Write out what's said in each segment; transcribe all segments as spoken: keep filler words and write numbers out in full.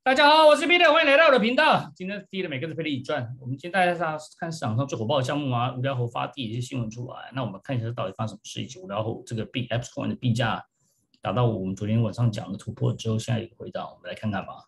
大家好，我是 Peter，欢迎来到我的频道。今天第一的每个字赔你一赚。我们今天大家看市场上最火爆的项目啊，无聊猴发地一些新闻出来，那我们看一下到底发生什么事，以及无聊猴这个币 AppsCoin 的币价达到我们昨天晚上讲的突破之后，现在有个回档，我们来看看吧。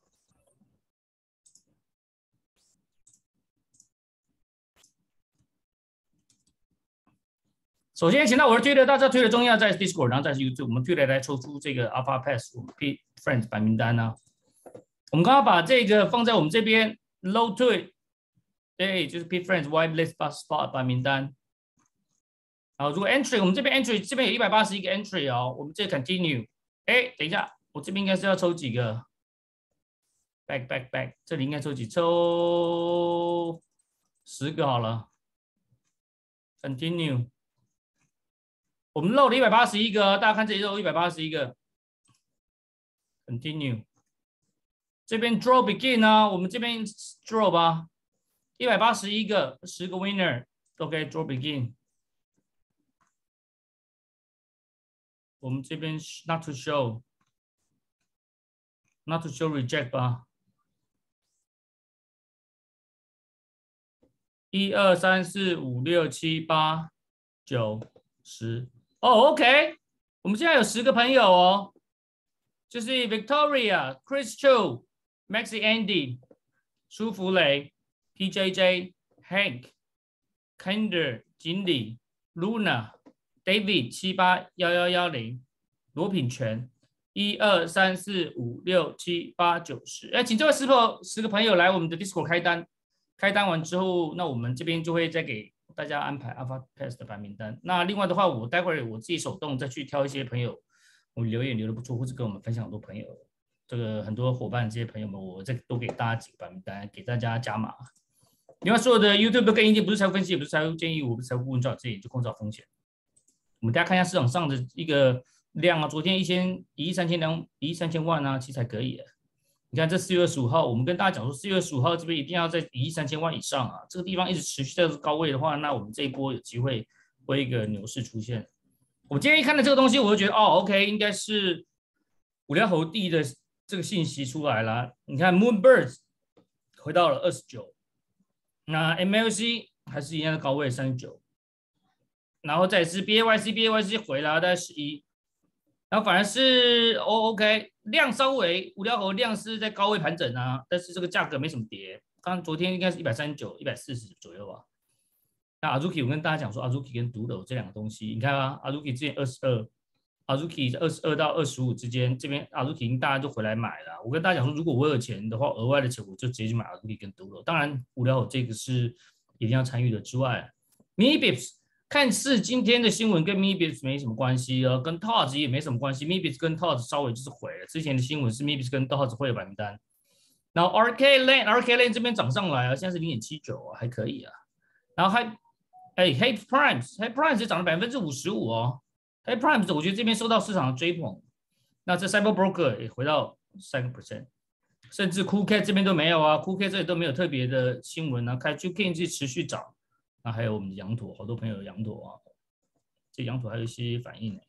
首先，请到我的推特，大家推特重要在 Discord， 然后再是 YouTube。我们推特来抽出这个 Alpha Pass 我们 P Friends 白名单啊。我们刚刚把这个放在我们这边 low to it， 对，就是 P Friends Whitelist Spot 白名单。好，如果 entry， 我们这边 entry 这边有一百八十一个 entry 哦，我们这 continue。哎，等一下，我这边应该是要抽几个 ？back back back， 这里应该抽几？抽十个好了。continue。我们漏了一百八十一个，大家看这里漏一百八十一个。continue。这边 draw begin 呢，我们这边 draw 吧，一百八十一个，十个 winner，OK，draw begin。我们这边 not to show，not to show reject 吧。一二三四五六七八九十，哦 ，OK， 我们现在有十个朋友哦，就是 Victoria、Chris Chu、Maxi Andy、舒福雷、P J J、Hank、Kinder、锦鲤、Luna、David 七八一一一零、罗品全，一二三四五六七八九十，哎，请这位十朋十个朋友来我们的 Discord 开单，开单完之后，那我们这边就会再给大家安排 Alpha Pass 的白名单。那另外的话，我待会儿我自己手动再去挑一些朋友，我留言留的不错，或者跟我们分享很多朋友。这个很多伙伴这些朋友们，我再都给大家几个白名单，给大家加码。另外，所有的 YouTube 都跟意见，不是财务分析，也不是财务建议，我不是财务顾问，做好自己就控制好风险。我们大家看一下市场上的一个量啊，昨天一千一亿三千两一亿三千万啊，其实还可以。你看这四月二十五号，我们跟大家讲说，四月二十五号这边一定要在一亿三千万以上啊，这个地方一直持续在高位的话，那我们这一波有机会会一个牛市出现。我今天一看到这个东西，我就觉得哦 ，OK， 应该是五条猴地的这个信息出来了。你看 Moonbirds 回到了二十九，那 M L C 还是一样的高位三十九，然后再是 B A Y C，B A Y C 回来大概十一，然后反而是 O OK 量稍微五条猴量是在高位盘整啊，但是这个价格没什么跌。刚昨天应该是一百三十九、一百四十左右啊。那 Azuki 我跟大家讲说 ，Azuki 跟独斗这两个东西，你看啊 ，Azuki 之前二十二 ，Azuki 在二十二到二十五之间，这边 Azuki 大家都回来买了。我跟大家讲说，如果我有钱的话，额外的钱我就直接去买 Azuki 跟独斗。当然，无聊这个是一定要参与的之外 ，Mini Bips 看似今天的新闻跟 Mini Bips 没什么关系哦，跟 T O Z 也没什么关系。Mini Bips 跟 T O Z 稍微就是毁了。之前的新闻是 Mini Bips 跟 T O Z 会有白名单，然后 R K Lane，R K Lane 这边涨上来啊，现在是零点七九啊，还可以啊。然后还哎 ，Hey Primes，Hey Primes 也涨了百分之五十五哦。Hey Primes， 我觉得这边受到市场的追捧。那这 Cyber Broker 也回到三个 percent， 甚至 Coolcat 这边都没有啊 ，Coolcat 这里都没有特别的新闻啊。开 Q K 是持续涨，那还有我们的羊驼，好多朋友有羊驼啊，这羊驼还有一些反应呢。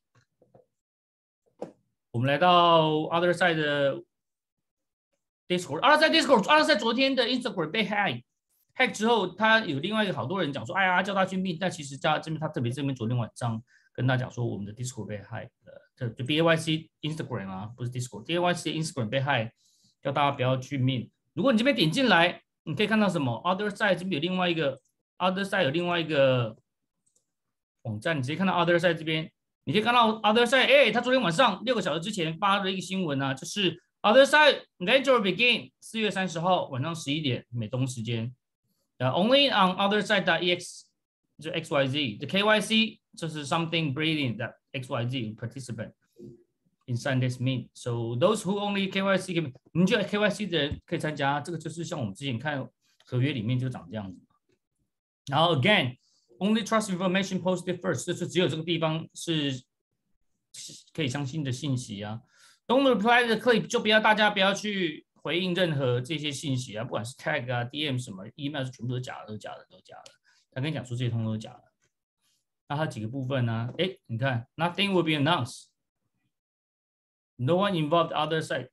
我们来到 Other Side 的 Discord，Other Side Discord，Other Side 昨天的 Instagram 被 hack。hack 之后，他有另外一个好多人讲说，哎呀，叫他去命，但其实叫这边他特别这边昨天晚上跟他讲说，我们的 Discord 被 hack 了，这就 B A Y C Instagram 啊，不是 Discord，B A Y C Instagram 被 hack， 叫大家不要去命。如果你这边点进来，你可以看到什么 ？Other Side 这边有另外一个 Other Side 有另外一个网站，你直接看到 Other Side 这边，你可以看到 Other Side， 哎，他昨天晚上六个小时之前发了一个新闻啊，就是 Other Side Later Begin 四月三十号晚上十一点美东时间。Uh, only on other side.ex 就 X Y Z， the K Y C 就是 something brilliant that X Y Z participant inside this meet. So those who only K Y C， 你觉得 K Y C 的人可以参加，这个就是像我们之前看合约里面就长这样子。然后 again only trust information posted first， 就是只有这个地方是可以相信的信息啊。Don't reply the clip， 就不要大家不要去回应任何这些信息啊，不管是 tag 啊、D M 什么 email 是全部都是假的，都是假的，都是假的。他跟你讲说这些通通都是假的。那它几个部分呢？哎，你看 ，nothing will be announced，no one involved other side，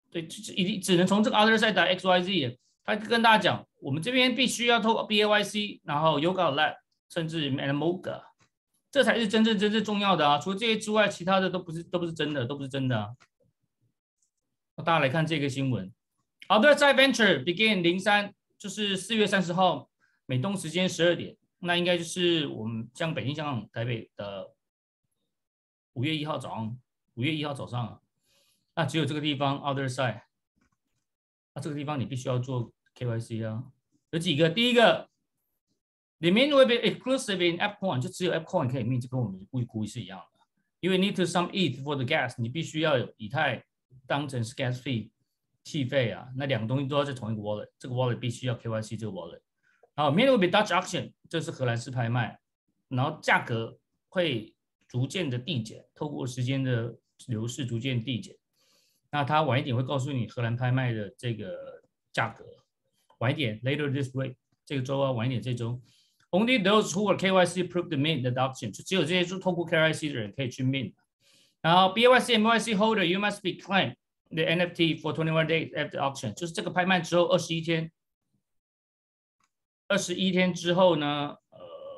对，一定只能从这个 other side 打 X Y Z。他跟大家讲，我们这边必须要透过 B A Y C， 然后 Yoga Lab， 甚至 Animoca， 这才是真正真正重要的啊！除了这些之外，其他的都不是都不是真的，都不是真的啊！大家来看这个新闻 ，Other Side Venture begin 零三，就是四月三十号美东时间十二点，那应该就是我们像北京、香港、台北的五月一号早上，五月一号早上啊。那只有这个地方 Other Side， 那这个地方你必须要做 K Y C 啊。有几个，第一个 ，the mint will be exclusive in AppCoin， 就只有 AppCoin 可以 mint， 就跟我们预估是一样的。因为 need to some E T H for the gas， 你必须要有以太当成是 gas fee 气费啊。那两个东西都要在同一个 wallet， 这个 wallet 必须要 K Y C 这个 wallet。然后 mint will be Dutch auction， 这是荷兰式拍卖，然后价格会逐渐的递减，透过时间的流逝逐渐递减。那它晚一点会告诉你荷兰拍卖的这个价格，晚一点 later this week 这个周啊，晚一点这周。Only those who are K Y C approved mint the auction， 就只有这些透过 K Y C 的人可以去 mint。然后 B A Y C M Y C holder you must be claim the N F T for twenty-one days after auction， 就是这个拍卖之后二十一天，二十一天之后呢，呃，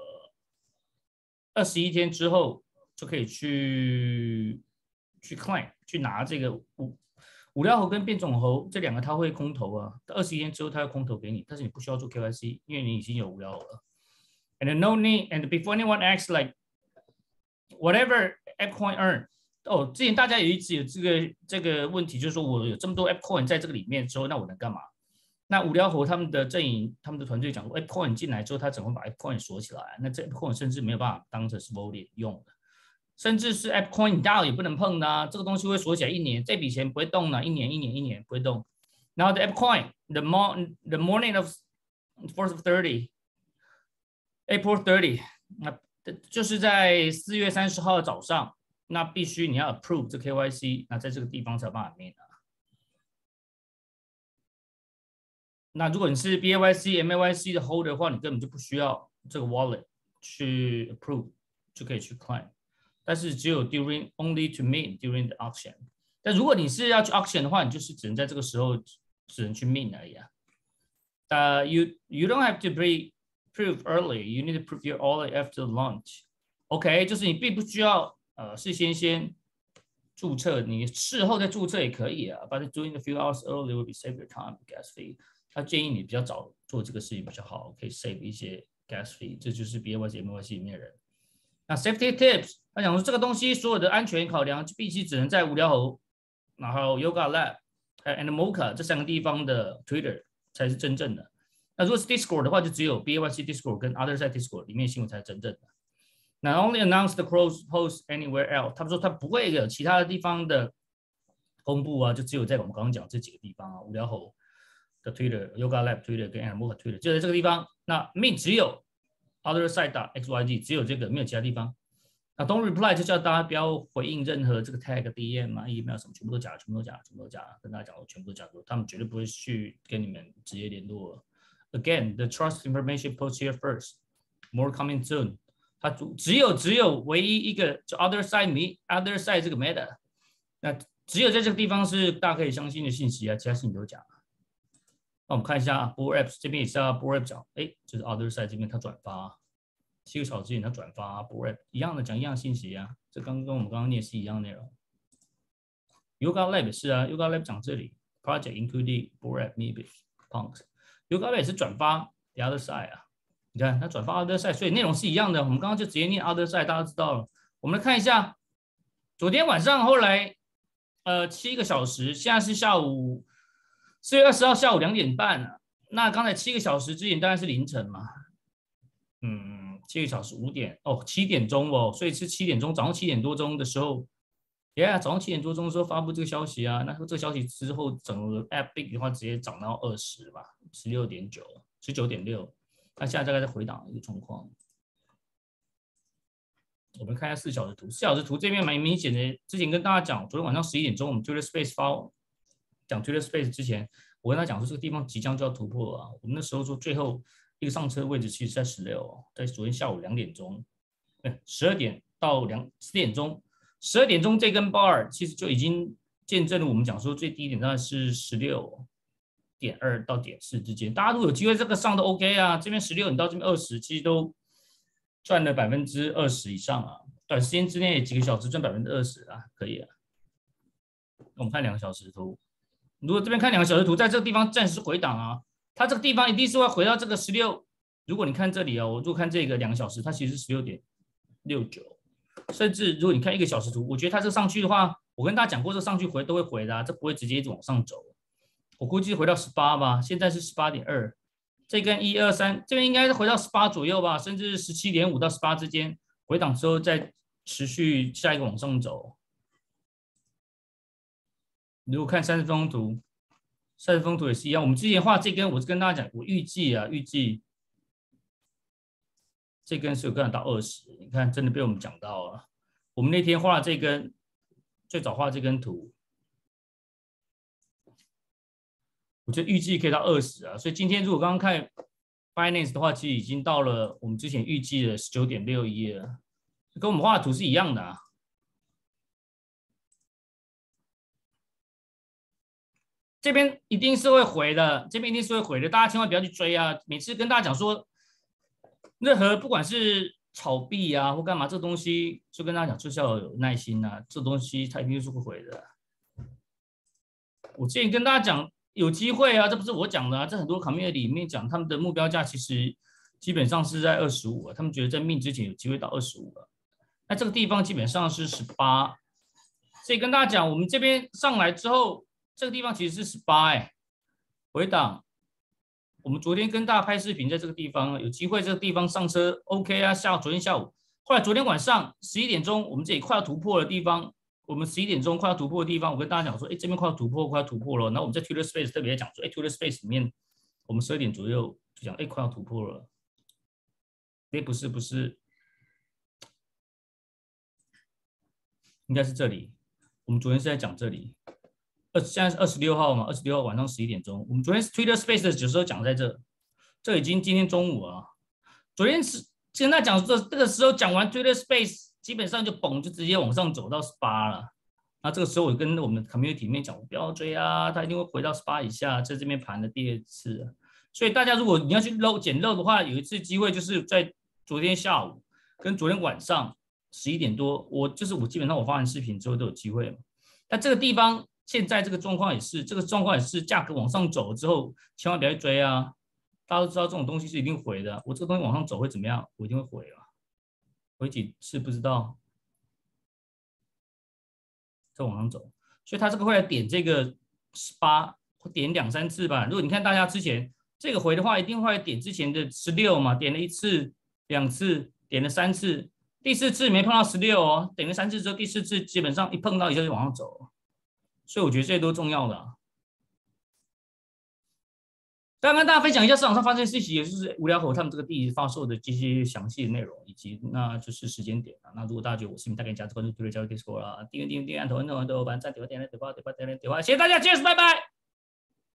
二十一天之后就可以去去 claim 去拿这个五五料猴跟变种猴这两个，它会空投啊。二十一天之后，它会空投给你，但是你不需要做 K Y C， 因为你已经有五料猴了。And no need, and before anyone acts like whatever AppCoin earn， 哦，之前大家有一直有这个这个问题，就是说我有这么多 AppCoin 在这个里面之后，那我能干嘛？那五料猴他们的阵营，他们的团队讲说 ，AppCoin 进来之后，他怎么把 AppCoin 锁起来？那这 AppCoin 甚至没有办法当成是 Volley 用的。甚至是 AppCoin 你大佬也不能碰的啊，这个东西会锁起来一年，这笔钱不会动的，一年一年一年不会动。然后 the AppCoin the morning the morning of fourth of thirty April thirty， 那就是在四月三十号的早上，那必须你要 approve 这 K Y C， 那在这个地方才有办法 mint 啊。那如果你是 B A Y C M A Y C 的 holder 的话，你根本就不需要这个 wallet 去 approve 就可以去 claim。但是只有 during only to mint during the auction。但如果你是要去 auction 的话，你就是只能在这个时候只能去 mint 而已啊。Uh, you you don't have to be prove early. You need to prove your wallet after launch. OK， 就是你并不需要呃事先先注册，你事后再注册也可以啊。But doing a few hours early will be save your time gas fee。他建议你比较早做这个事情比较好，可以 save 一些 gas fee。这就是 B A Y C M A Y C 里面的人。那 safety tips， 他讲说这个东西所有的安全考量必须只能在无聊猴，然后 Yoga Lab 还有 Animoca 这三个地方的 Twitter 才是真正的。那如果是 Discord 的话，就只有 B A Y C Discord 跟 Other Side Discord 里面新闻才是真正的。那 only announce the close post anywhere else， 他们说他不会有其他的地方的公布啊，就只有在我们刚刚讲这几个地方啊，无聊猴的 Twitter、Yoga Lab Twitter 跟 Animoca Twitter 就在这个地方。那 mint 只有 Other Side X Y Z， 只有这个，没有其他地方。那 Don't reply 就叫大家不要回应任何这个 tag D M 啊 email 什么，全部都假，全部都假，全部都假。跟大家讲，我全部都假的，他们绝对不会去跟你们直接联络。Again, the trust information post here first. More coming soon. 它只有只有唯一一个就 Other Side Me Other Side 这个 meta， 那只有在这个地方是大家可以相信的信息啊，其他事情都假。那我们看一下 Bull Apps 这边也是啊 ，Bull App 讲，哎，就是 Other Side 这边他转发，七个小时之前他转发 Bull App 一样的讲一样信息啊，这刚跟我们刚刚念是一样的内容。Yoga Lab 也是啊 ，Yoga Lab 讲这里 Project including Bull App maybe Punks。Yoga Lab 也是转发 The Other Side 啊，你看他转发 Other Side， 所以内容是一样的。我们刚刚就直接念 Other Side， 大家知道了。我们来看一下，昨天晚上后来呃七个小时，现在是下午。四月二十号下午两点半啊，那刚才七个小时之前当然是凌晨嘛，嗯，七个小时五点哦，七点钟哦，所以是七点钟，早上七点多钟的时候，耶、yeah, 早上七点多钟的时候发布这个消息啊，那这个消息之后，整个 App Big 的话直接涨到二十吧，十六点九，十九点六，那现在大概在回档的一个状况。我们看一下四小时图，四小时图这边蛮明显的，之前跟大家讲，昨天晚上十一点钟我们 Twitter Space 发。讲 Twitter Space 之前，我跟他讲说这个地方即将就要突破了、啊。我们那时候说最后一个上车位置其实在十六，在昨天下午两点钟，十二点到两四点钟，十二点钟这根 bar 其实就已经见证了我们讲说最低点大概是十六点二到点四之间。大家如果有机会这个上都 OK 啊，这边十六你到这边二十，其实都赚了百分之二十以上啊。短时间之内几个小时赚百分之二十啊，可以啊。我们看两个小时图，如果这边看两个小时图，在这个地方暂时回档啊，它这个地方一定是会回到这个十六。如果你看这里哦，我如果看这个两个小时，它其实是十六点六九，甚至如果你看一个小时图，我觉得它这上去的话，我跟大家讲过，这上去回都会回的、啊，这不会直接一直往上走。我估计回到十八吧，现在是十八点二，这根一二三这边应该是回到十八左右吧，甚至十七点五到十八之间回档之后再持续下一个往上走。如果看三十分钟图，三十分钟图也是一样。我们之前画这根，我是跟大家讲，我预计啊，预计这根是有可能到二十。你看，真的被我们讲到了。我们那天画这根，最早画这根图，我就预计可以到二十啊。所以今天如果刚刚看 Binance 的话，其实已经到了我们之前预计的十九点六一了，跟我们画的图是一样的啊。这边一定是会回的，这边一定是会回的，大家千万不要去追啊！每次跟大家讲说，任何不管是炒币啊或干嘛，这东西就跟大家讲，就是要有耐心啊，这东西它一定是会回的。我之前跟大家讲，有机会啊，这不是我讲的啊，这很多 community 里面讲，他们的目标价其实基本上是在二十五啊，他们觉得在命之前有机会到二十五啊。那这个地方基本上是十八，所以跟大家讲，我们这边上来之后。这个地方其实是十八哎，回档。我们昨天跟大家拍视频，在这个地方有机会，这个地方上车 OK 啊。下昨天下午，后来昨天晚上十一点钟，我们这里快要突破的地方，我们十一点钟快要突破的地方，我跟大家讲说，哎，这边快要突破，快要突破了。然后我们在 Twitter Space 特别讲说，哎 ，Twitter Space 里面，我们十二点左右就讲，哎，快要突破了。哎，不是不是，应该是这里。我们昨天是在讲这里。二现在是二十六号嘛，二十六号晚上十一点钟，我们昨天 Twitter Space 的时候讲在这，这已经今天中午了。昨天是现在讲这这个时候讲完 Twitter Space， 基本上就嘣就直接往上走到十八了。那这个时候我跟我们 community 里面讲，不要追啊，它一定会回到十八以下，在这边盘的第二次。所以大家如果你要去漏捡漏的话，有一次机会就是在昨天下午跟昨天晚上十一点多，我就是我基本上我发完视频之后都有机会嘛。但这个地方。现在这个状况也是，这个状况也是，价格往上走之后，千万不要去追啊！大家都知道这种东西是一定回的，我这个东西往上走会怎么样？我一定会回啊，回几次不知道，再往上走，所以它这个会来点这个十八，会点两三次吧。如果你看大家之前这个回的话，一定会点之前的十六嘛，点了一次、两次，点了三次，第四次没碰到十六哦，点了三次之后，第四次基本上一碰到一下就往上走。所以我觉得这些都重要的、啊。刚刚跟大家分享一下市场上发生的事情，也就是无聊猴他们这个地发售的这些详细的内容，以及那就是时间点啊。那如果大家觉得我视频大概加这关注，对对加入 Discord 啦，订阅订阅订阅按头按头按头，把赞点点点点点点点点，谢谢大家，Cheers，拜拜。